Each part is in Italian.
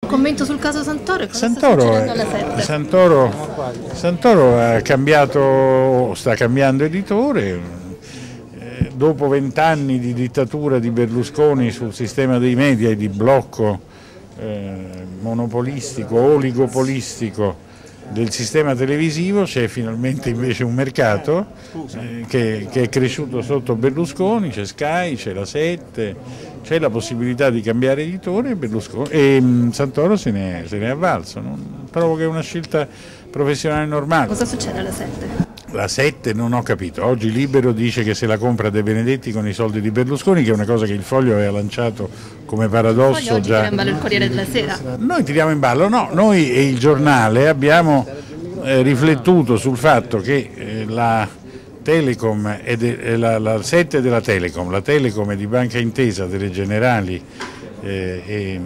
Commento sul caso Santoro e cosa sta succedendo alla 7? Santoro ha cambiato, sta cambiando editore. Dopo 20 anni di dittatura di Berlusconi sul sistema dei media e di blocco monopolistico, oligopolistico del sistema televisivo, c'è finalmente invece un mercato che è cresciuto sotto Berlusconi, c'è Sky, c'è la 7, c'è la possibilità di cambiare editore e Santoro se ne è avvalso. Trovo che è una scelta professionale normale. Cosa succede alla 7? La 7 non ho capito, oggi Libero dice che se la compra De Benedetti con i soldi di Berlusconi, che è una cosa che il Foglio aveva lanciato come paradosso. Il Foglio oggi tira in ballo il Corriere della Sera. Noi tiriamo in ballo, no, noi e il Giornale abbiamo riflettuto sul fatto che la Telecom la 7 della Telecom, la Telecom è di Banca Intesa, delle Generali e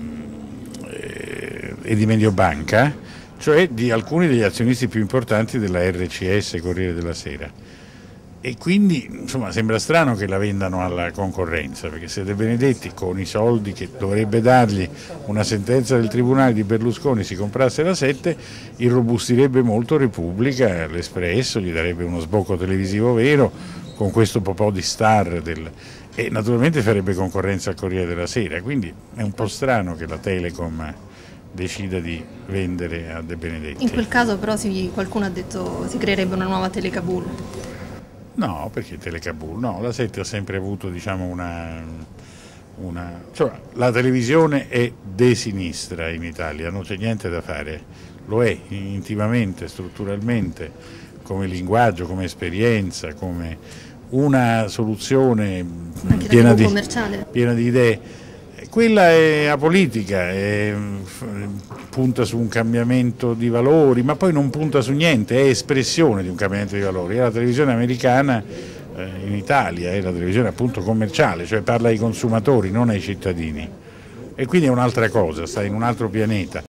di Mediobanca, cioè di alcuni degli azionisti più importanti della RCS, Corriere della Sera. E quindi insomma sembra strano che la vendano alla concorrenza, perché se De Benedetti con i soldi che dovrebbe dargli una sentenza del Tribunale di Berlusconi si comprasse la 7, irrobustirebbe molto Repubblica, l'Espresso, gli darebbe uno sbocco televisivo vero con questo po' di star e naturalmente farebbe concorrenza al Corriere della Sera, quindi è un po' strano che la Telecom decida di vendere a De Benedetti. In quel caso però qualcuno ha detto si creerebbe una nuova Telecabul. No, perché Telecabul? No, la 7 ha sempre avuto diciamo cioè, la televisione è de sinistra in Italia, non c'è niente da fare, lo è intimamente, strutturalmente, come linguaggio, come esperienza, come una soluzione piena di idee. Quella è apolitica, punta su un cambiamento di valori, ma poi non punta su niente, è espressione di un cambiamento di valori. È la televisione americana in Italia, è la televisione appunto commerciale, cioè parla ai consumatori, non ai cittadini. E quindi è un'altra cosa, sta in un altro pianeta.